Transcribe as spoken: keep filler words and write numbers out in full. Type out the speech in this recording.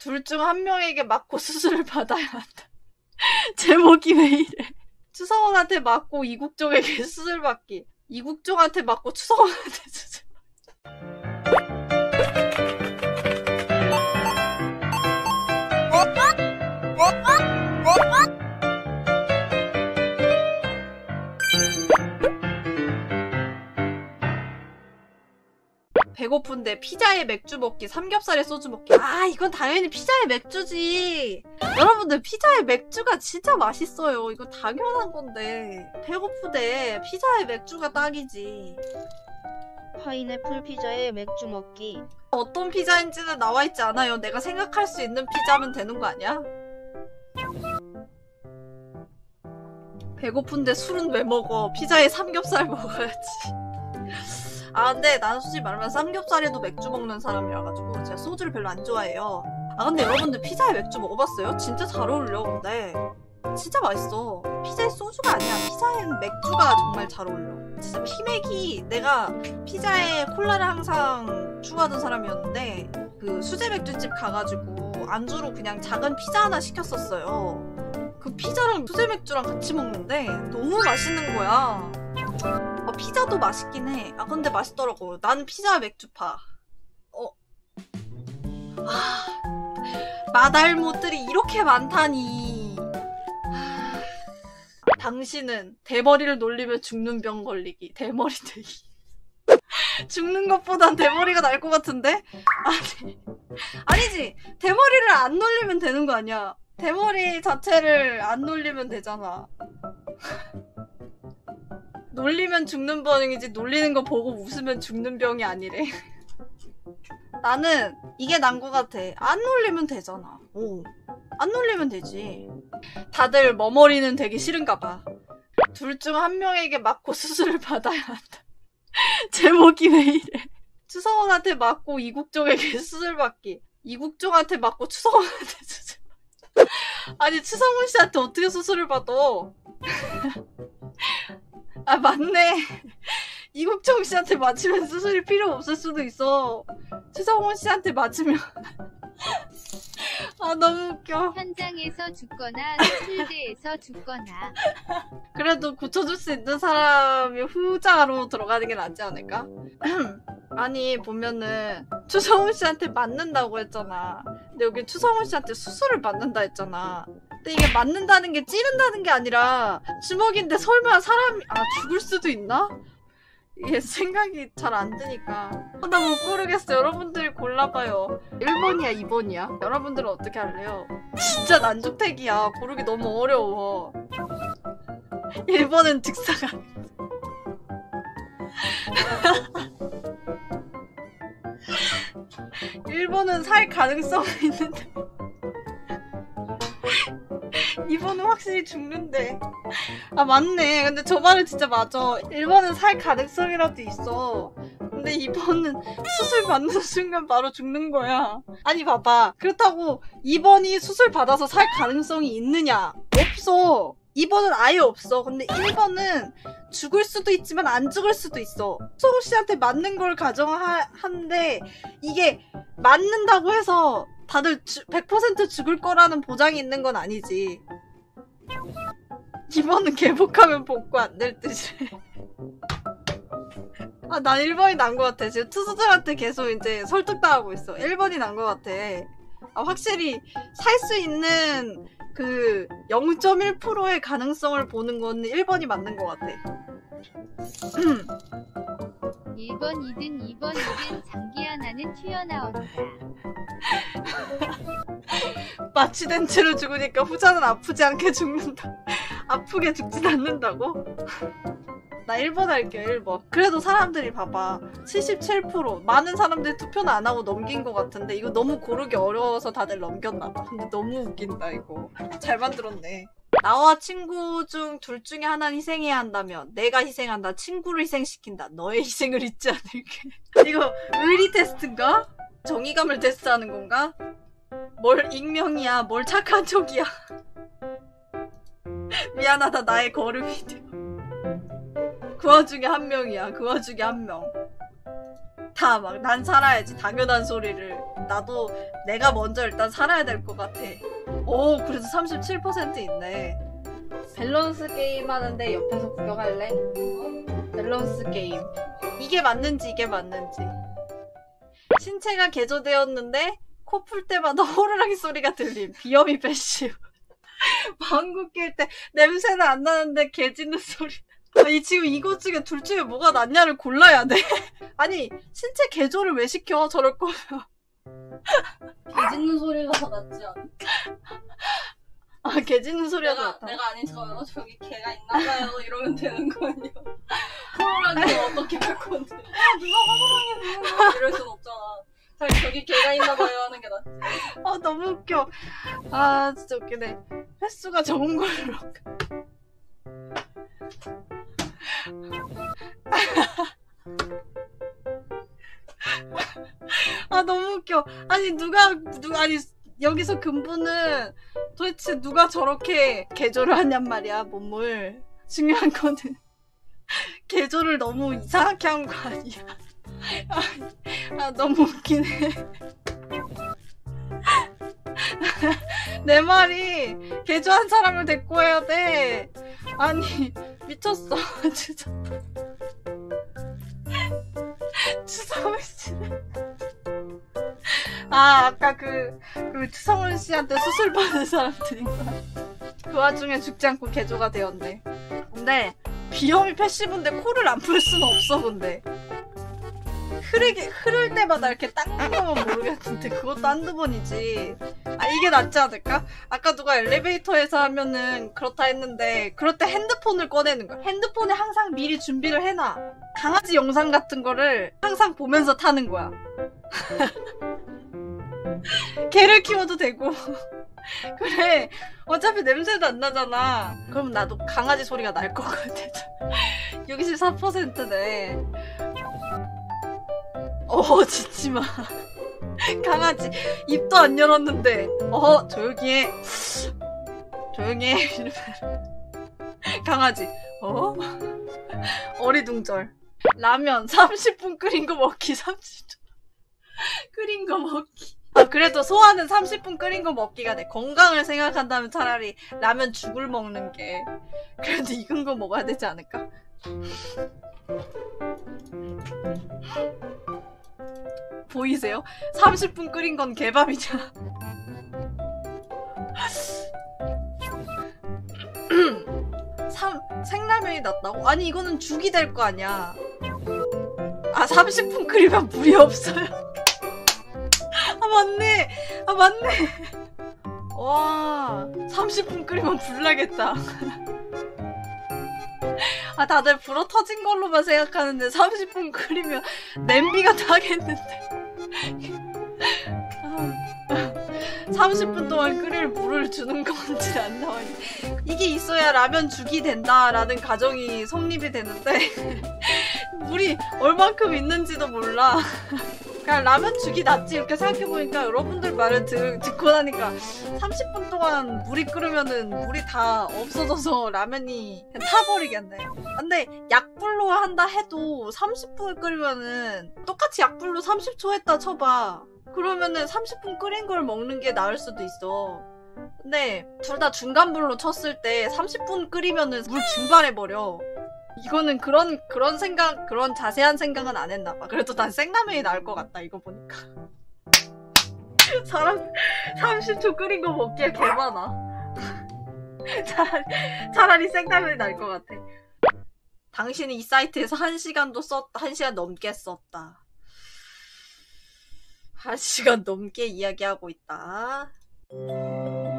둘 중 한 명에게 맞고 수술을 받아야 한다. 제목이 왜 이래? 추성훈한테 맞고 이국종에게 수술 받기. 이국종한테 맞고 추성훈한테 수술 배고픈데 피자에 맥주 먹기, 삼겹살에 소주 먹기. 아, 이건 당연히 피자에 맥주지. 여러분들, 피자에 맥주가 진짜 맛있어요. 이거 당연한 건데. 배고프대 피자에 맥주가 딱이지. 파인애플 피자에 맥주 먹기. 어떤 피자인지는 나와있지 않아요. 내가 생각할 수 있는 피자면 되는 거 아니야? 배고픈데 술은 왜 먹어? 피자에 삼겹살 먹어야지. 아, 근데 나는 솔직히 말하면 삼겹살에도 맥주 먹는 사람이라가지고 제가 소주를 별로 안 좋아해요. 아, 근데 여러분들 피자에 맥주 먹어봤어요? 진짜 잘 어울려. 근데 진짜 맛있어. 피자에 소주가 아니야. 피자엔 맥주가 정말 잘 어울려. 진짜 피맥이, 내가 피자에 콜라를 항상 추구하던 사람이었는데 그 수제 맥주집 가가지고 안주로 그냥 작은 피자 하나 시켰었어요. 그 피자랑 수제 맥주랑 같이 먹는데 너무 맛있는 거야. 어, 피자도 맛있긴 해. 아, 근데 맛있더라고. 나는 피자 맥주파. 어. 아, 마달못들이 이렇게 많다니. 아, 당신은 대머리를 놀리면 죽는 병 걸리기. 대머리 되기. 죽는 것보단 대머리가 나을 것 같은데? 아니, 아니지. 대머리를 안 놀리면 되는 거 아니야. 대머리 자체를 안 놀리면 되잖아. 놀리면 죽는 병이지 놀리는 거 보고 웃으면 죽는 병이 아니래. 나는 이게 난 거 같아. 안 놀리면 되잖아. 오, 안 놀리면 되지. 다들 머머리는 되게 싫은가 봐. 둘 중 한 명에게 맞고 수술을 받아야 한다. 제목이 왜 이래? 추성훈한테 맞고 이국종에게 수술 받기. 이국종한테 맞고 추성훈한테 수술 받기. 아니, 추성훈 씨한테 어떻게 수술을 받아? 아, 맞네. 이국종 씨한테 맞으면 수술이 필요 없을 수도 있어. 추성훈 씨한테 맞으면. 아, 너무 웃겨. 현장에서 죽거나 수술대에서 죽거나. 그래도 고쳐줄 수 있는 사람이 후자로 들어가는 게 낫지 않을까? 아니, 보면은 추성훈 씨한테 맞는다고 했잖아. 근데 여기 추성훈 씨한테 수술을 받는다 했잖아. 근데 이게 맞는다는 게 찌른다는 게 아니라 주먹인데 설마 사람이 아 죽을 수도 있나? 이게 생각이 잘 안 드니까. 아, 나 못 고르겠어. 여러분들이 골라봐요. 일 번이야, 이 번이야? 여러분들은 어떻게 할래요? 진짜 난주택이야. 고르기 너무 어려워. 일 번은 즉사가. 일 번은 살 가능성이 있는데 이 번은 확실히 죽는데. 아, 맞네. 근데 저 말은 진짜 맞아. 일 번은 살 가능성이라도 있어. 근데 이 번은 수술 받는 순간 바로 죽는 거야. 아니, 봐봐. 그렇다고 이 번이 수술 받아서 살 가능성이 있느냐? 없어. 이 번은 아예 없어. 근데 일 번은 죽을 수도 있지만 안 죽을 수도 있어. 수홍 씨한테 맞는 걸 가정하는데 이게 맞는다고 해서 다들 주, 백 퍼센트 죽을 거라는 보장이 있는 건 아니지. 이 번은 개복하면 복구 안 될 듯이. 아, 난 일 번이 난 것 같아. 지금 투수들한테 계속 이제 설득당하고 있어. 일 번이 난 것 같아. 아, 확실히 살 수 있는 그 영 점 일 퍼센트의 가능성을 보는 건 일 번이 맞는 것 같아. 일 번이든 이 번이든 장기 하나는 튀어나온다. 마취된 채로 죽으니까 후자는 아프지 않게 죽는다. 아프게 죽진 않는다고? 나 일 번 할게요. 일 번. 그래도 사람들이 봐봐. 칠십칠 퍼센트 많은 사람들이 투표는 안 하고 넘긴 것 같은데 이거 너무 고르기 어려워서 다들 넘겼나봐. 근데 너무 웃긴다 이거. 잘 만들었네. 나와 친구 중 둘 중에 하나는 희생해야 한다면 내가 희생한다. 친구를 희생시킨다. 너의 희생을 잊지 않을게. 이거 의리 테스트인가? 정의감을 테스트하는 건가? 뭘 익명이야. 뭘 착한 척이야. 미안하다. 나의 걸음이 돼. 그 와중에 한 명이야. 그 와중에 한 명. 싫다 막 난 살아야지 당연한 소리를 나도 내가 먼저 일단 살아야 될 것 같아. 오 그래도 삼십칠 퍼센트 있네. 밸런스 게임 하는데 옆에서 구경할래? 어? 밸런스 게임 이게 맞는지 이게 맞는지. 신체가 개조되었는데 코 풀 때마다 호루라기 소리가 들림. 비염이 패시브. 방구 낄 때 냄새는 안 나는데 개 짖는 소리. 아니 지금 이거 중에 둘 중에 뭐가 낫냐를 골라야 돼. 아니 신체 개조를 왜 시켜 저럴 거면. 개 짖는 소리가 더 낫지 않아? 아 개 짖는 소리가 더 내가, 낫다. 내가 아닌 척 저기 개가 있나봐요 이러면 되는 거 아니야? 호루라기는 어떻게 할 건데? 야 누가 호루라기 부는 거야? 이럴 순 없잖아. 잘 저기 개가 있나봐요 하는 게 낫지. 아 너무 웃겨. 아 진짜 웃기네. 횟수가 적은 걸로. 아 너무 웃겨. 아니 누가 누가 아니 여기서 근본은 도대체 누가 저렇게 개조를 하냔 말이야 몸을. 중요한 거는 개조를 너무 이상하게 한 거 아니야. 아, 아 너무 웃기네. 내 말이 개조한 사람을 데리고 해야 돼. 아니 미쳤어 진짜. 추성훈 씨네. 아 아까 그, 그 추성훈 씨한테 수술 받은 사람들인 거야. 그 와중에 죽지 않고 개조가 되었네. 근데 비염이 패시브인데 코를 안 풀 수는 없어. 근데 흐르게, 흐를 때마다 이렇게 닦는 거면 모르겠는데 그것도 한두 번이지. 아 이게 낫지 않을까? 아까 누가 엘리베이터에서 하면은 그렇다 했는데 그럴 때 핸드폰을 꺼내는 거야. 핸드폰에 항상 미리 준비를 해놔. 강아지 영상 같은 거를 항상 보면서 타는 거야. 개를 키워도 되고. 그래 어차피 냄새도 안 나잖아. 그럼 나도 강아지 소리가 날 것 같아. 육십사 퍼센트네. 어 짖지마. 강아지 입도 안 열었는데 어 조용히 해 조용히 해 이러면 강아지 어? 어리둥절. 라면 삼십 분 끓인 거 먹기. 삼십 분 끓인 거 먹기. 아 그래도 소화는 삼십 분 끓인 거 먹기가 돼. 건강을 생각한다면 차라리 라면 죽을 먹는 게 그래도 익은 거 먹어야 되지 않을까? 보이세요? 삼십 분 끓인 건 개밥이잖아. 삼, 생라면이 낫다고? 아니 이거는 죽이 될 거 아니야. 아 삼십 분 끓이면 물이 없어요. 아 맞네. 아 맞네. 와 삼십 분 끓이면 불 나겠다. 아 다들 불어 터진 걸로만 생각하는데 삼십 분 끓이면 냄비가 타겠는데. 아, 삼십 분 동안 끓일 물을 주는 건지 안 나와. 이게 있어야 라면 죽이 된다라는 가정이 성립이 되는데 물이 얼만큼 있는지도 몰라. 그냥 라면 죽이 낫지 이렇게 생각해보니까 여러분들 말을 듣, 듣고 나니까 삼십 분 동안 물이 끓으면은 물이 다 없어져서 라면이 그냥 타버리겠네. 근데 약불로 한다 해도 삼십 분을 끓이면은 똑같이 약불로 삼십 초 했다 쳐봐. 그러면은 삼십 분 끓인 걸 먹는 게 나을 수도 있어. 근데 둘 다 중간불로 쳤을 때 삼십 분 끓이면은 물 증발해버려. 이거는 그런 그런 생각 그런 자세한 생각은 안 했나봐. 그래도 난 생라면이 나을 것 같다 이거 보니까. 사람 삼십 초 끓인 거 먹기에 개 많아. 차라리, 차라리 생라면이 나을 것 같아. 당신은 이 사이트에서 한 시간도 썼, 한 시간 넘게 썼다. 한 시간 넘게 이야기하고 있다.